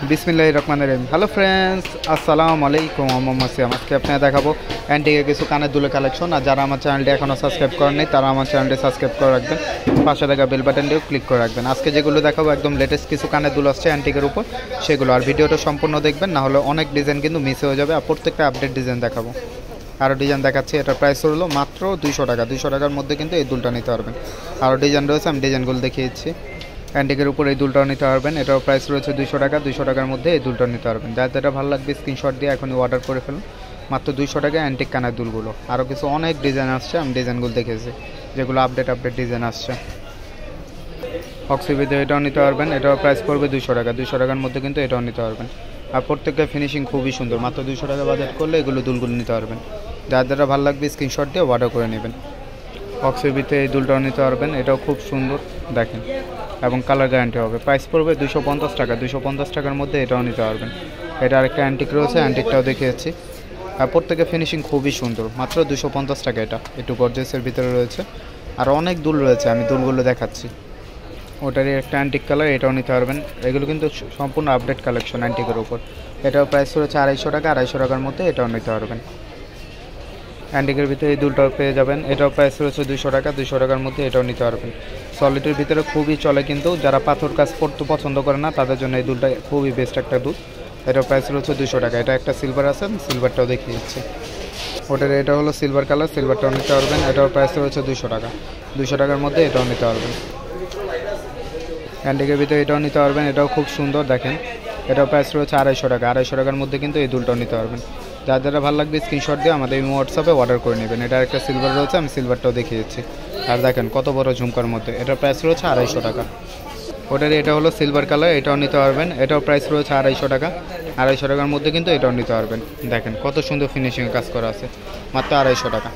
বিসমিল্লাহির রহমানির রহিম। Hello friends, আসসালামু আলাইকুম। মোহাম্মদ সিয়াম। আজকে আপনাদের দেখাবো অ্যান্টিকের কিছু কানের দুলের কালেকশন। আর যারা আমার চ্যানেলটি এখনও সাবস্ক্রাইব করেননি তারা আমার চ্যানেলটি সাবস্ক্রাইব করে রাখবেন, পাশে থাকা বেল বাটনটিও ক্লিক করে রাখবেন। আজকে যেগুলো দেখাবো একদম লেটেস্ট কিছু কানের দুল আসছে অ্যান্টিকের উপর, সেগুলো। আর ভিডিওটা সম্পূর্ণ দেখবেন, না হলে অনেক ডিজাইন কিন্তু মিস হয়ে যাবে। আর প্রত্যেকটা আপডেট ডিজাইন দেখাবো। আরও ডিজাইন দেখাচ্ছি। এটার প্রাইস হলো মাত্র 200 টাকা। 200 টাকার মধ্যে কিন্তু এই দুলটা নিতে পারবেন। আরও ডিজাইন রয়েছে, আমি ডিজাইনগুলো দেখিয়ে দিচ্ছি। অ্যান্টিকের উপর এই দুলটাও নিতে পারবেন। এটাও প্রাইস রয়েছে 200 টাকা। 200 টাকার মধ্যে এই দুলটা নিতে পারবেন। যার যেটা ভালো লাগবে স্ক্রিনশট দিয়ে এখনই অর্ডার করে ফেলুন। মাত্র 200 টাকা অ্যান্টিক কানের দুলগুলো। আরও কিছু অনেক ডিজাইন আসছে, আমি ডিজাইনগুলো দেখেছি যেগুলো আপডেট ডিজাইন আসছে। অক্সিবিতে এটাও নিতে পারবেন। এটাও প্রাইস পড়বে 200 টাকা। 200 টাকার মধ্যে কিন্তু এটাও নিতে পারবেন। আর প্রত্যেকটা ফিনিশিং খুবই সুন্দর। মাত্র 200 টাকা বাজেট করলে এগুলো দুলগুলো নিতে পারবেন। যার যেটা ভালো লাগবে স্ক্রিনশট দিয়ে অর্ডার করে নেবেন। অক্সিবিতে এই দুলটাও নিতে পারবেন। এটাও খুব সুন্দর দেখেন, এবং কালার গ্যারান্টি হবে। প্রাইস পড়বে 250 টাকা। 250 টাকার মধ্যে এটাও নিতে পারবেন। এটা আরেকটা অ্যান্টিক রয়েছে, অ্যান্টিকটাও দেখিয়েছি। আর প্রত্যেকের ফিনিশিং খুবই সুন্দর। মাত্র 250 টাকা। এটা একটু গর্জিয়াসের ভিতরে রয়েছে। আর অনেক দুল রয়েছে, আমি দুলগুলো দেখাচ্ছি। ওটারই একটা অ্যান্টিক কালার, এটাও নিতে পারবেন। এগুলো কিন্তু সম্পূর্ণ আপডেট কালেকশন অ্যান্টিকের উপর। এটাও প্রাইস রয়েছে 250 টাকা। 250 টাকার মধ্যে এটাও নিতে পারবেন। অ্যান্টিকের ভিতরে এই দুলটাও পেয়ে যাবেন। এটাও প্রাইস রয়েছে 200 টাকা। 200 টাকার মধ্যে এটাও নিতে পারবেন। সলিডের ভিতরে খুবই চলে, কিন্তু যারা পাথর কাজ করতে পছন্দ করে না তাদের জন্য এই দুলটা খুবই বেস্ট একটা দুল। এটাও প্রাইস রয়েছে 200 টাকা। এটা একটা সিলভার আছে, সিলভারটাও দেখিয়ে দিচ্ছি। ওটার এটা হলো সিলভার কালার, সিলভারটাও নিতে পারবেন। এটাও প্রাইস রয়েছে 200 টাকা। 200 টাকার মধ্যে এটাও নিতে পারবেন। অ্যান্টিকের ভিতরে এটাও নিতে পারবেন। এটাও খুব সুন্দর দেখেন। এটাও প্রাইস রয়েছে 250 টাকা। 250 টাকার মধ্যে কিন্তু এই দুলটাও নিতে পারবেন। যার যারা ভালো লাগবে স্ক্রিনশট দিয়ে আমাদের হোয়াটসঅ্যাপে অর্ডার করে নেবেন। এটা একটা সিলভার রয়েছে, আমি সিলভারটাও দেখিয়েছি। আর দেখেন কত বড় ঝুমকার মধ্যে। এটার প্রাইস রয়েছে 250 টাকা। ওটার এটা হলো সিলভার কালার, এটাও নিতে পারবেন। এটাও প্রাইস রয়েছে 250 টাকা। 250 টাকার মধ্যে কিন্তু এটাও নিতে পারবেন। দেখেন কত সুন্দর ফিনিশিংয়ে কাজ করা আছে। মাত্র 250 টাকা।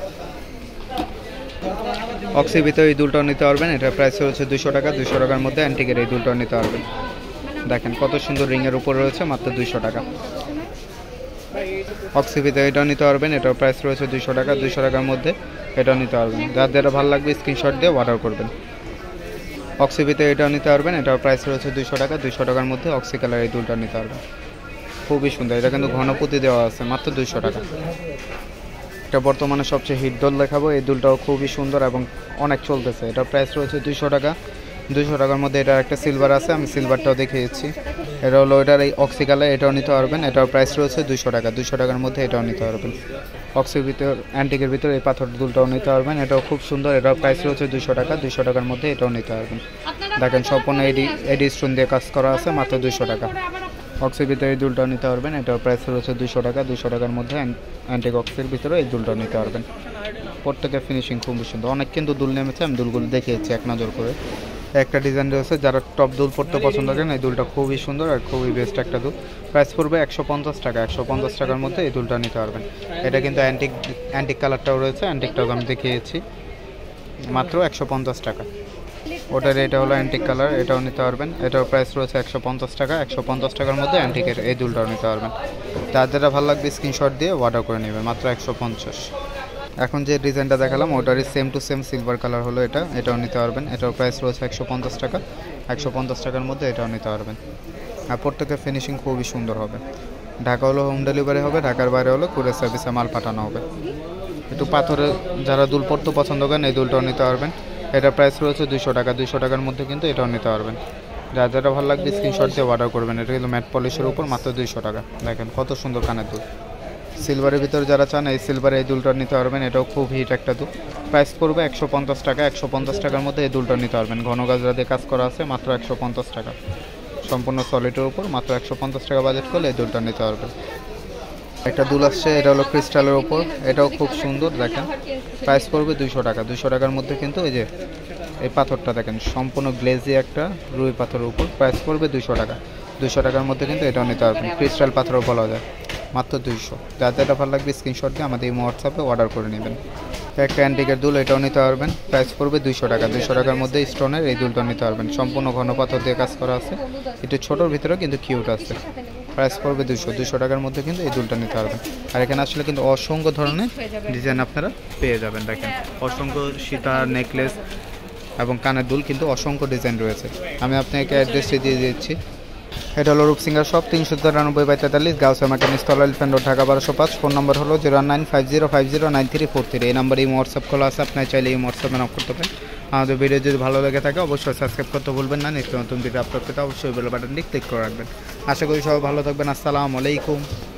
অক্সিবিতে এই দুলটাও নিতে পারবেন। এটার প্রাইস রয়েছে 200 টাকা। 200 টাকার মধ্যে অ্যান্টিকের এই দুলটাও নিতে পারবেন। দেখেন কত সুন্দর রিংয়ের উপর রয়েছে, মাত্র 200 টাকা। অক্সিবিতে এটাও নিতে পারবেন। এটার প্রাইস রয়েছে 200 টাকা। 200 টাকার মধ্যে এটাও নিতে পারবেন। যার যেটা ভালো লাগবে স্ক্রিনশট দিয়ে অর্ডার করবেন। অক্সিবিতে এটাও নিতে পারবেন। এটার প্রাইস রয়েছে 200 টাকা। 200 টাকার মধ্যে অক্সি কালার এই দুলটা নিতে পারবেন। খুবই সুন্দর। এটা কিন্তু ঘনপতি দেওয়া আছে, মাত্র 200 টাকা। এটা বর্তমানে সবচেয়ে হিট দোল দেখাবো। এই দুলটাও খুবই সুন্দর এবং অনেক চলতেছে। এটার প্রাইস রয়েছে 200 টাকা। 200 টাকার মধ্যে এটার একটা সিলভার আছে, আমি সিলভারটাও দেখিয়েছি। এটা হলো এটার এই অক্সি কালার, এটাও নিতে পারবেন। এটার প্রাইস রয়েছে 200 টাকা। 200 টাকার মধ্যে এটাও নিতে পারবেন। অক্সির ভিতর অ্যান্টিকের ভিতরে এই পাথর দুলটাও নিতে পারবেন। এটাও খুব সুন্দর। এটার প্রাইস রয়েছে 200 টাকা। 200 টাকার মধ্যে এটাও নিতে পারবেন। দেখেন সম্পূর্ণ এডি স্টোন দিয়ে কাজ করা আছে, মাত্র 200 টাকা। অক্সির ভিতরে এই দুলটাও নিতে পারবেন। এটার প্রাইস রয়েছে 200 টাকা। 200 টাকার মধ্যে অ্যান্টিক অক্সির ভিতরে এই দুলটাও নিতে পারবেন। প্রত্যেকের ফিনিশিং খুবই সুন্দর। অনেক কিন্তু দুল নেমেছে, আমি দুলগুলো দেখিয়েছি এক নজর করে। একটা ডিজাইন রয়েছে, যারা টপ দুল পড়তে পছন্দ করেন এই দুলটা খুবই সুন্দর আর খুবই বেস্ট একটা দুল। প্রাইস পড়বে 150 টাকা। 150 টাকার মধ্যে এই দুলটা নিতে পারবেন। এটা কিন্তু অ্যান্টিক কালারটাও রয়েছে, অ্যান্টিকটাও আমি দেখিয়েছি। মাত্র 150 টাকা। ওটার এটা হলো অ্যান্টিক কালার, এটাও নিতে পারবেন। এটার প্রাইস রয়েছে 150 টাকা। 150 টাকার মধ্যে অ্যান্টিকের এই দুলটাও নিতে পারবেন। যার যেটা ভালো লাগবে স্ক্রিনশট দিয়ে অর্ডার করে নেবেন। মাত্র 150। এখন যে ডিজাইনটা দেখালাম ওটারই same to same silver colour হলো এটাও নিতে পারবেন। এটার প্রাইস রয়েছে 150 টাকা। 150 টাকার মধ্যে এটাও নিতে পারবেন। আর প্রত্যেকের ফিনিশিং খুবই সুন্দর হবে। ঢাকা হলো হোম ডেলিভারি হবে, ঢাকার বাইরে হলো কুরিয়ার সার্ভিসে মাল পাঠানো হবে। একটু পাথরে যারা দুল পড়তে পছন্দ করেন এই দুলটাও নিতে পারবেন। এটার প্রাইস রয়েছে 200 টাকা। 200 টাকার মধ্যে কিন্তু এটাও নিতে পারবেন। যার যেটা ভালো লাগবে স্ক্রিনশট দিয়ে অর্ডার করবেন। এটা কিন্তু ম্যাট পলিশের উপর, মাত্র 200 টাকা। দেখেন কত সুন্দর কানের দুল। সিলভারের ভিতরে যারা চান এই সিলভারে এই দুলটা নিতে পারবেন। এটাও খুব হিট একটা দুল। প্রাইস পড়বে 150 টাকা। 150 টাকার মধ্যে এই দুলটা নিতে পারবেন। ঘন গাজরা দিয়ে কাজ করা আছে, মাত্র 150 টাকা। সম্পূর্ণ সলিডের উপর, মাত্র 150 টাকা বাজেট করলে এই দুলটা নিতে পারবেন। একটা দুল আসছে, এটা হলো ক্রিস্টালের উপর। এটাও খুব সুন্দর দেখেন। প্রাইস পড়বে 200 টাকা। 200 টাকার মধ্যে কিন্তু এই পাথরটা দেখেন সম্পূর্ণ গ্লেজি একটা রুই পাথরের উপর। প্রাইস পড়বে 200 টাকা। 200 টাকার মধ্যে কিন্তু এটাও নিতে পারবেন। ক্রিস্টাল পাথরও বলা যায়, মাত্র 200। যার যেটা ভালো লাগবে স্ক্রিনশট দিয়ে আমাদের এই হোয়াটসঅ্যাপে অর্ডার করে নেবেন। একটা অ্যান্টিকের দুল, এটাও নিতে পারবেন। প্রাইস পড়বে 200 টাকা। 200 টাকার মধ্যে স্টোনের এই দুলটা নিতে পারবেন। সম্পূর্ণ ঘন পাথর দিয়ে কাজ করা আছে, একটু ছোটোর ভিতরেও কিন্তু কিউট আছে। প্রাইস পড়বে 200। 200 টাকার মধ্যে কিন্তু এই দুলটা নিতে পারবেন। আর এখানে আসলে কিন্তু অসংখ্য ধরনের ডিজাইন আপনারা পেয়ে যাবেন। দেখেন অসংখ্য সীতা নেকলেস এবং কানের দুল কিন্তু অসংখ্য ডিজাইন রয়েছে। আমি আপনাকে অ্যাড্রেসটি দিয়ে দিচ্ছি। এটা হলো Rup singer shop 393/43 Gausia market স্থল এলিফ্যান্ট রোড ঢাকা 1205। ফোন নম্বর হলো 01950509343। এই নাম্বারে হোয়াটসঅ্যাপ খোলা আছে, আপনার চাইলে এই হোয়াটসঅ্যাপে নক করতে পারেন। আমাদের ভিডিও যদি ভালো লেগে থাকে অবশ্যই সাবস্ক্রাইব করতে ভুলবেন না। নিত্য নতুন ভিডিও আপলোড করতে অবশ্যই বেল বাটনটি ক্লিক করে রাখবেন। আশা করি সবাই ভালো থাকবেন। আসসালামু আলাইকুম।